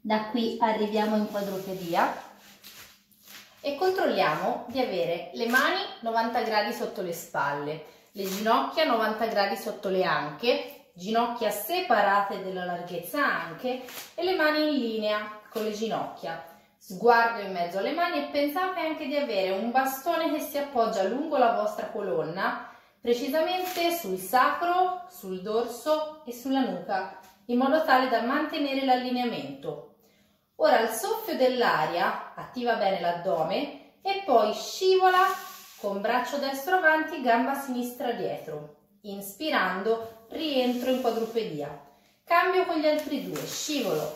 Da qui arriviamo in quadrupedia e controlliamo di avere le mani 90 gradi sotto le spalle, le ginocchia 90 gradi sotto le anche, ginocchia separate della larghezza anche e le mani in linea con le ginocchia. Sguardo in mezzo alle mani e pensate anche di avere un bastone che si appoggia lungo la vostra colonna, precisamente sul sacro, sul dorso e sulla nuca, in modo tale da mantenere l'allineamento. Ora al soffio dell'aria attiva bene l'addome e poi scivola con braccio destro avanti, gamba sinistra dietro. Inspirando, rientro in quadrupedia. Cambio con gli altri due, scivolo.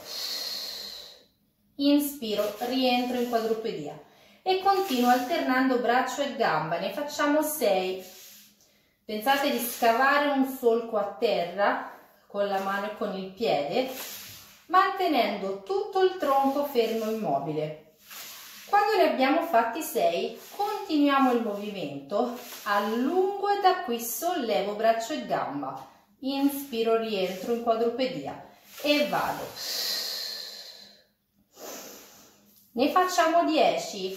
Inspiro, rientro in quadrupedia. E continuo alternando braccio e gamba, ne facciamo 6. Pensate di scavare un solco a terra con la mano e con il piede, mantenendo tutto il tronco fermo e immobile. Quando ne abbiamo fatti 6, continuiamo il movimento, allungo e da qui sollevo braccio e gamba. Inspiro, rientro in quadrupedia e vado. Ne facciamo 10.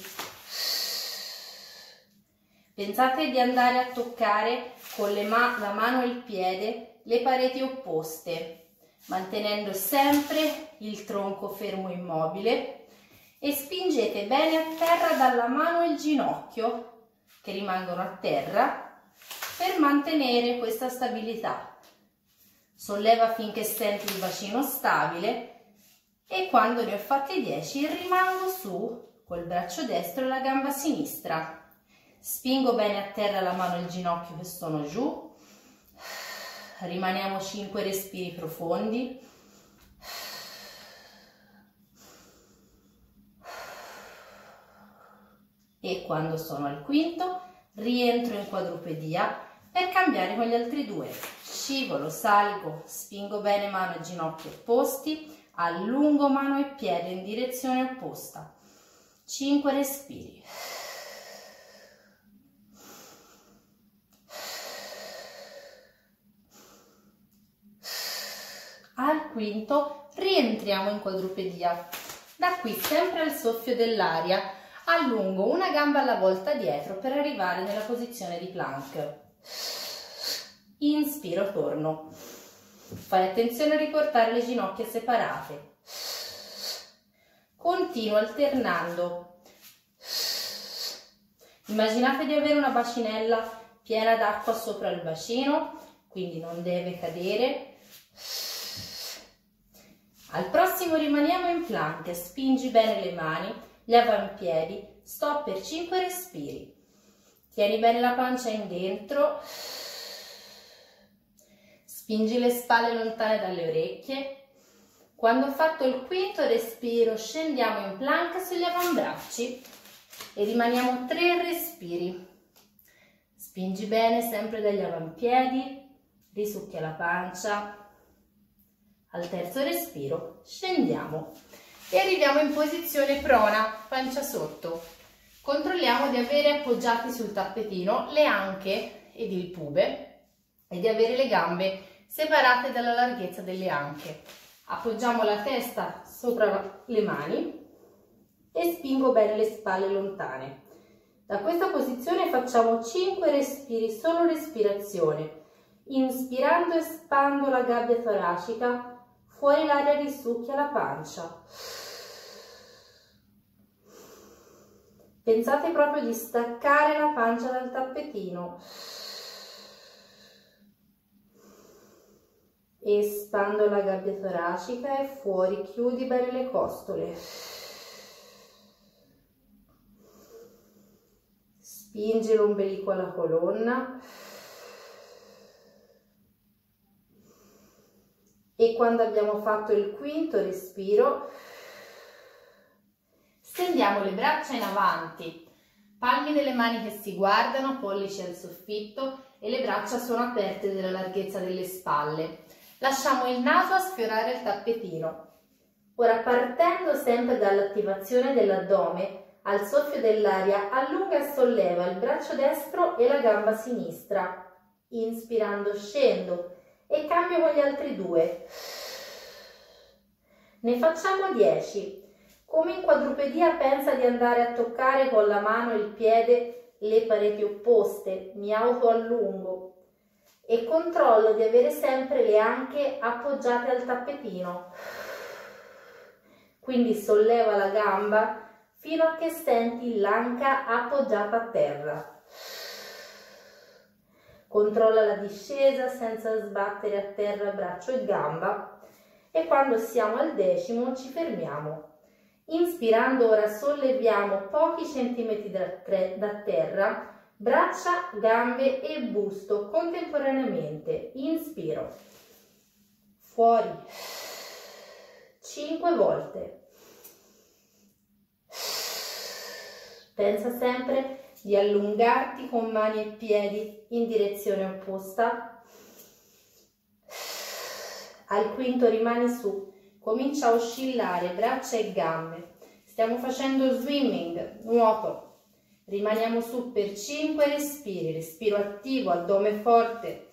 Pensate di andare a toccare con la mano e il piede le pareti opposte, mantenendo sempre il tronco fermo immobile e spingete bene a terra dalla mano e il ginocchio che rimangono a terra per mantenere questa stabilità. Solleva finché senti il bacino stabile e quando ne ho fatti 10 rimango su col braccio destro e la gamba sinistra. Spingo bene a terra la mano e il ginocchio che sono giù. Rimaniamo 5 respiri profondi. E quando sono al quinto rientro in quadrupedia per cambiare con gli altri due. Scivolo, salgo, spingo bene mano e ginocchio opposti, allungo mano e piede in direzione opposta. 5 respiri. Al quinto rientriamo in quadrupedia. Da qui, sempre al soffio dell'aria, allungo una gamba alla volta dietro per arrivare nella posizione di plank. Inspiro, torno. Fai attenzione a riportare le ginocchia separate. Continuo alternando. Immaginate di avere una bacinella piena d'acqua sopra il bacino, quindi non deve cadere. Al prossimo rimaniamo in plank, spingi bene le mani, gli avampiedi, stop per 5 respiri. Tieni bene la pancia in dentro, spingi le spalle lontane dalle orecchie. Quando ho fatto il quinto respiro scendiamo in plank sugli avambracci e rimaniamo 3 respiri. Spingi bene sempre dagli avampiedi, risucchia la pancia. Al terzo respiro scendiamo e arriviamo in posizione prona, pancia sotto. Controlliamo di avere appoggiati sul tappetino le anche ed il pube e di avere le gambe separate dalla larghezza delle anche. Appoggiamo la testa sopra le mani e spingo bene le spalle lontane. Da questa posizione facciamo 5 respiri, solo respirazione. Inspirando espando la gabbia toracica. Fuori l'aria risucchia la pancia. Pensate proprio di staccare la pancia dal tappetino. Espando la gabbia toracica e fuori, chiudi bene le costole. Spingi l'ombelico alla colonna. E quando abbiamo fatto il quinto respiro, stendiamo le braccia in avanti, palmi delle mani che si guardano, pollici al soffitto e le braccia sono aperte della larghezza delle spalle. Lasciamo il naso a sfiorare il tappetino. Ora, partendo sempre dall'attivazione dell'addome, al soffio dell'aria allunga e solleva il braccio destro e la gamba sinistra. Inspirando scendo e cambio con gli altri due. Ne facciamo 10. Come in quadrupedia pensa di andare a toccare con la mano e il piede le pareti opposte, mi autoallungo e controllo di avere sempre le anche appoggiate al tappetino. Quindi solleva la gamba fino a che senti l'anca appoggiata a terra. Controlla la discesa senza sbattere a terra braccio e gamba e quando siamo al 10° ci fermiamo. Inspirando ora solleviamo pochi centimetri da terra, braccia, gambe e busto contemporaneamente. Inspiro, fuori, 5 volte. Pensa sempre di allungarti con mani e piedi in direzione opposta. Al 5° rimani su. Comincia a oscillare braccia e gambe. Stiamo facendo swimming, nuoto. Rimaniamo su per 5 respiri. Respiro attivo, addome forte.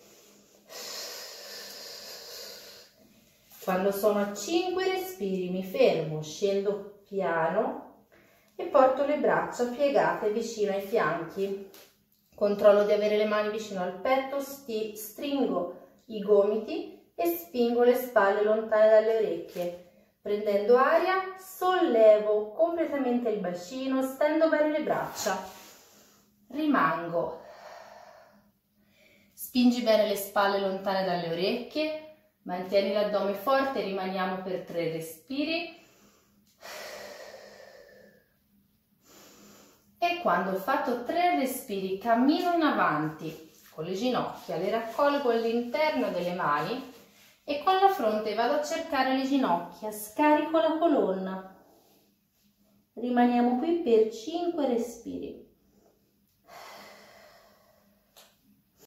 Quando sono a 5 respiri mi fermo, scendo piano e porto le braccia piegate vicino ai fianchi. Controllo di avere le mani vicino al petto, stringo i gomiti e spingo le spalle lontane dalle orecchie. Prendendo aria, sollevo completamente il bacino, stendo bene le braccia. Rimango. Spingi bene le spalle lontane dalle orecchie, mantieni l'addome forte, rimaniamo per 3 respiri. E quando ho fatto 3 respiri, cammino in avanti con le ginocchia, le raccolgo all'interno delle mani e con la fronte vado a cercare le ginocchia, scarico la colonna. Rimaniamo qui per 5 respiri.